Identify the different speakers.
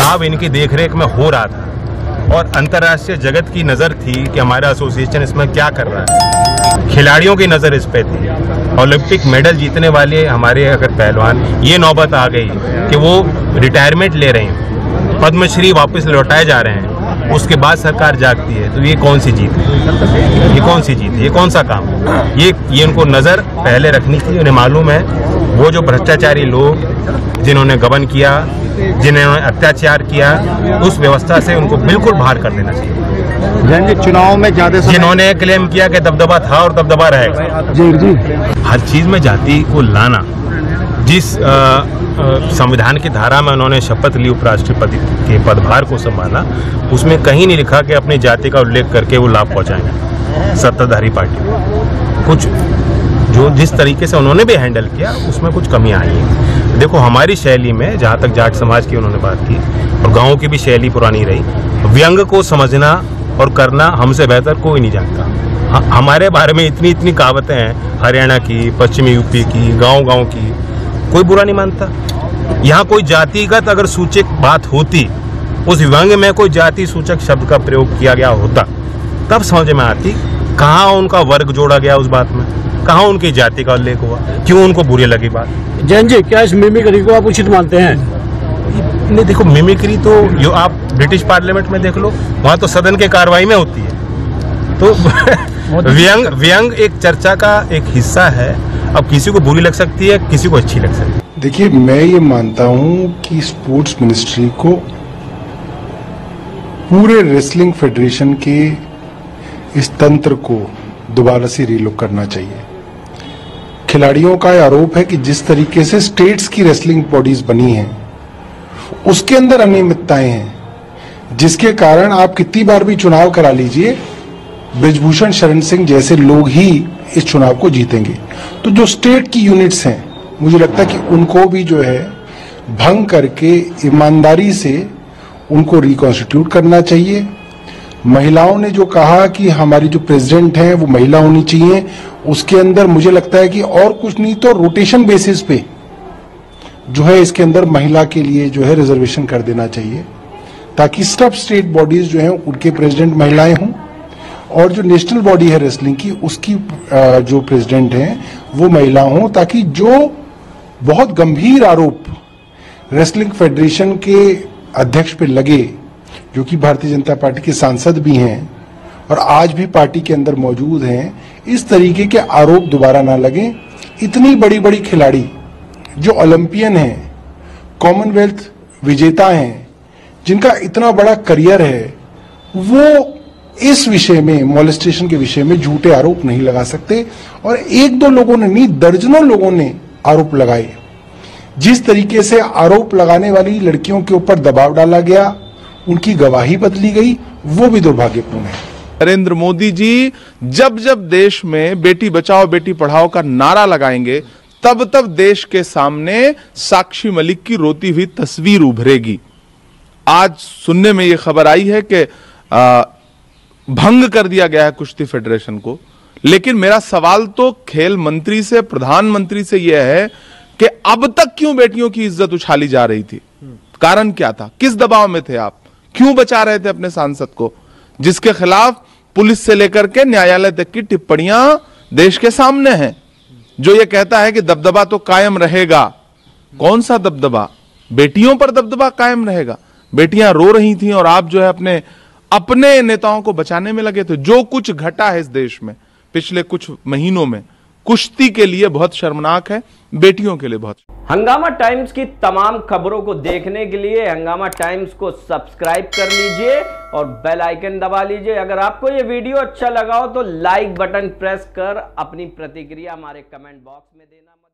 Speaker 1: चुनाव इनकी देखरेख में हो रहा था और अंतर्राष्ट्रीय जगत की नज़र थी कि हमारा एसोसिएशन इसमें क्या कर रहा है। खिलाड़ियों की नज़र इस पे थी। ओलंपिक मेडल जीतने वाले हमारे अगर पहलवान, ये नौबत आ गई कि वो रिटायरमेंट ले रहे हैं, पद्मश्री वापस लौटाए जा रहे हैं, उसके बाद सरकार जागती है, तो ये कौन सी जीत है? ये कौन सी जीत है? ये कौन सा काम? ये उनको नज़र पहले रखनी थी। उन्हें मालूम है वो जो भ्रष्टाचारी लोग जिन्होंने गबन किया, जिन्होंने अत्याचार किया, उस व्यवस्था से उनको बिल्कुल बाहर कर देना चाहिए।
Speaker 2: चुनाव में ज्यादा
Speaker 1: जिन्होंने क्लेम किया कि दबदबा था और दबदबा रहेगा।
Speaker 2: जी
Speaker 1: हर चीज में जाति को लाना, जिस संविधान की धारा में उन्होंने शपथ ली उपराष्ट्रपति के पदभार को संभाला, उसमें कहीं नहीं लिखा कि अपनी जाति का उल्लेख करके वो लाभ पहुंचाएंगे सत्ताधारी पार्टी को। कुछ जो जिस तरीके से उन्होंने भी हैंडल किया उसमें कुछ कमी आई है। देखो हमारी शैली में, जहाँ तक जाट समाज की उन्होंने बात की और गाँव की भी शैली पुरानी रही, व्यंग को समझना और करना हमसे बेहतर कोई नहीं जानता। हमारे बारे में इतनी इतनी कहावतें हैं, हरियाणा की, पश्चिमी यूपी की, गांव की, कोई बुरा नहीं मानता। यहाँ कोई जातिगत अगर सूचक बात होती, उस व्यंग में कोई जाति सूचक शब्द का प्रयोग किया गया होता, तब समझ में आती कहाँ उनका वर्ग जोड़ा गया उस बात में, कहाँ उनकी जाति का उल्लेख हुआ, क्यों उनको बुरी लगी बात।
Speaker 2: जैन जी, क्या इस मिमिक्री को आप उचित मानते हैं?
Speaker 1: नहीं, देखो मिमिक्री तो जो आप ब्रिटिश पार्लियामेंट में देख लो, वहाँ तो सदन के कार्रवाई में होती है। तो व्यंग एक चर्चा का एक हिस्सा है। अब किसी को बुरी लग सकती है, किसी को अच्छी लग सकती है।
Speaker 3: देखिए, मैं ये मानता हूं कि स्पोर्ट्स मिनिस्ट्री को पूरे रेसलिंग फेडरेशन के इस तंत्र को दोबारा से रीलुक करना चाहिए। खिलाड़ियों का आरोप है कि जिस तरीके से स्टेट्स की रेसलिंग बॉडीज बनी हैं, उसके अंदर अनियमितताएं हैं, जिसके कारण आप कितनी बार भी चुनाव करा लीजिए, ब्रिजभूषण शरण सिंह जैसे लोग ही इस चुनाव को जीतेंगे। तो जो स्टेट की यूनिट्स हैं, मुझे लगता है कि उनको भी जो है भंग करके ईमानदारी से उनको रिकॉन्स्टिट्यूट करना चाहिए। महिलाओं ने जो कहा कि हमारी जो प्रेसिडेंट हैं वो महिला होनी चाहिए, उसके अंदर मुझे लगता है कि और कुछ नहीं तो रोटेशन बेसिस पे जो है इसके अंदर महिला के लिए जो है रिजर्वेशन कर देना चाहिए, ताकि सब स्टेट बॉडीज जो हैं उनके प्रेसिडेंट महिलाएं हों, और जो नेशनल बॉडी है रेसलिंग की, उसकी जो प्रेसिडेंट हैं वो महिला हों, ताकि जो बहुत गंभीर आरोप रेसलिंग फेडरेशन के अध्यक्ष पे लगे, जो कि भारतीय जनता पार्टी के सांसद भी हैं और आज भी पार्टी के अंदर मौजूद हैं, इस तरीके के आरोप दोबारा ना लगे। इतनी बड़ी बड़ी खिलाड़ी जो ओलंपियन हैं, कॉमनवेल्थ विजेता हैं, जिनका इतना बड़ा करियर है, वो इस विषय में, मॉलेस्टेशन के विषय में झूठे आरोप नहीं लगा सकते। और एक दो लोगों ने नहीं, दर्जनों लोगों ने आरोप लगाए। जिस तरीके से आरोप लगाने वाली लड़कियों के ऊपर दबाव डाला गया, उनकी गवाही बदली गई, वो भी दुर्भाग्यपूर्ण है।
Speaker 4: नरेंद्र मोदी जी जब जब देश में बेटी बचाओ बेटी पढ़ाओ का नारा लगाएंगे, तब तब देश के सामने साक्षी मलिक की रोती हुई तस्वीर उभरेगी। आज सुनने में यह खबर आई है कि भंग कर दिया गया है कुश्ती फेडरेशन को, लेकिन मेरा सवाल तो खेल मंत्री से, प्रधानमंत्री से यह है कि अब तक क्यों बेटियों की इज्जत उछाली जा रही थी? कारण क्या था? किस दबाव में थे आप? क्यों बचा रहे थे अपने सांसद को, जिसके खिलाफ पुलिस से लेकर के न्यायालय तक की टिप्पणियां देश के सामने हैं, जो ये कहता है कि दबदबा तो कायम रहेगा। कौन सा दबदबा? बेटियों पर दबदबा कायम रहेगा? बेटियां रो रही थीं और आप जो है अपने नेताओं को बचाने में लगे थे। जो कुछ घटा है इस देश में पिछले कुछ महीनों में, कुश्ती के लिए बहुत शर्मनाक है, बेटियों के लिए बहुत।
Speaker 5: हंगामा टाइम्स की तमाम खबरों को देखने के लिए हंगामा टाइम्स को सब्सक्राइब कर लीजिए और बेल आइकन दबा लीजिए। अगर आपको यह वीडियो अच्छा लगा हो तो लाइक बटन प्रेस कर अपनी प्रतिक्रिया हमारे कमेंट बॉक्स में देना।